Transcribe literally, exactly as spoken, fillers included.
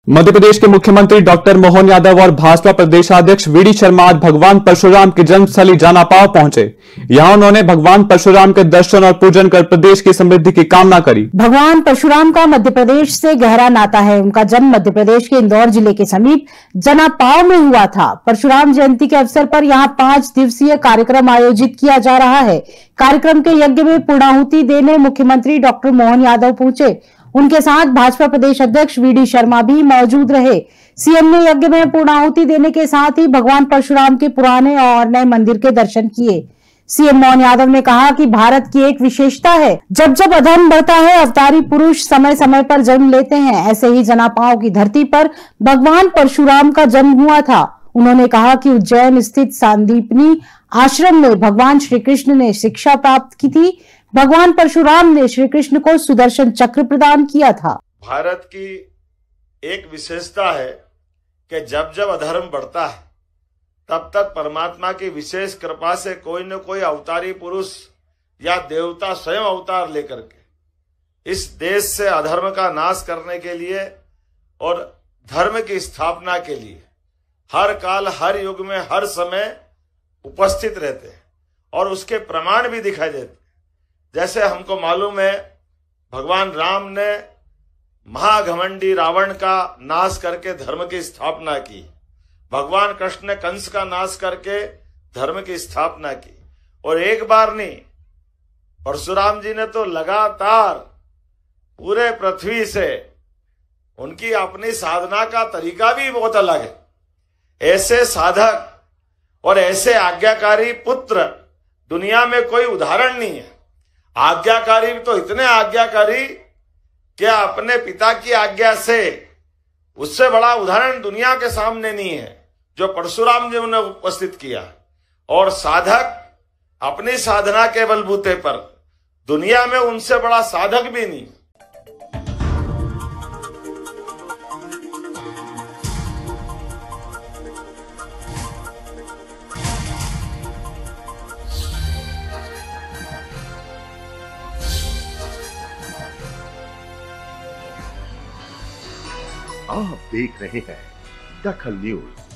मध्य प्रदेश के मुख्यमंत्री डॉक्टर मोहन यादव और भाजपा प्रदेशाध्यक्ष वीडी शर्मा आज भगवान परशुराम की जन्मस्थली जानापाव पहुंचे। यहां उन्होंने भगवान परशुराम के दर्शन और पूजन कर प्रदेश की समृद्धि की कामना करी। भगवान परशुराम का मध्य प्रदेश से गहरा नाता है। उनका जन्म मध्य प्रदेश के इंदौर जिले के समीप जनापाव में हुआ था। परशुराम जयंती के अवसर पर यहाँ पांच दिवसीय कार्यक्रम आयोजित किया जा रहा है। कार्यक्रम के यज्ञ में पूर्णाहुति देने मुख्यमंत्री डॉक्टर मोहन यादव पहुंचे। उनके साथ भाजपा प्रदेश अध्यक्ष वीडी शर्मा भी मौजूद रहे। सीएम ने यज्ञ में पूर्णाहुति देने के साथ ही भगवान परशुराम के पुराने और नए मंदिर के दर्शन किए। सीएम मोहन यादव ने कहा कि भारत की एक विशेषता है, जब जब अधर्म बढ़ता है अवतारी पुरुष समय समय पर जन्म लेते हैं। ऐसे ही जनापाव की धरती पर भगवान परशुराम का जन्म हुआ था। उन्होंने कहा कि उज्जैन स्थित सांदीपनी आश्रम में भगवान श्री कृष्ण ने शिक्षा प्राप्त की थी। भगवान परशुराम ने श्री कृष्ण को सुदर्शन चक्र प्रदान किया था। भारत की एक विशेषता है कि जब जब अधर्म बढ़ता है तब तक परमात्मा की विशेष कृपा से कोई न कोई अवतारी पुरुष या देवता स्वयं अवतार लेकर के इस देश से अधर्म का नाश करने के लिए और धर्म की स्थापना के लिए हर काल हर युग में हर समय उपस्थित रहते हैं और उसके प्रमाण भी दिखाई देते हैं। जैसे हमको मालूम है, भगवान राम ने महाघमंडी रावण का नाश करके धर्म की स्थापना की। भगवान कृष्ण ने कंस का नाश करके धर्म की स्थापना की। और एक बार नहीं, परशुराम जी ने तो लगातार पूरे पृथ्वी से, उनकी अपनी साधना का तरीका भी बहुत अलग है। ऐसे साधक और ऐसे आज्ञाकारी पुत्र दुनिया में कोई उदाहरण नहीं है। आज्ञाकारी तो इतने आज्ञाकारी कि अपने पिता की आज्ञा से, उससे बड़ा उदाहरण दुनिया के सामने नहीं है जो परशुराम जी ने उपस्थित किया। और साधक अपनी साधना के बलबूते पर, दुनिया में उनसे बड़ा साधक भी नहीं। आप देख रहे हैं दखल न्यूज।